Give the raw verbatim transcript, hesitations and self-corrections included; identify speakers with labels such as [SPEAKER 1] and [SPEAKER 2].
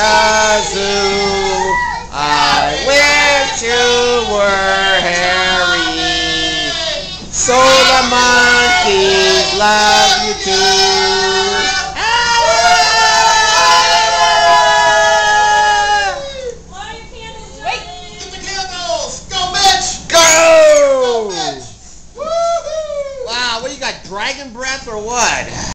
[SPEAKER 1] kazoo. I wish you were Harry, so the monkeys love you too.
[SPEAKER 2] Wait! Get the candles! Go, bitch!
[SPEAKER 1] Go!
[SPEAKER 2] Go, bitch! Woo-hoo!
[SPEAKER 1] Wow, what you got, dragon breath or what?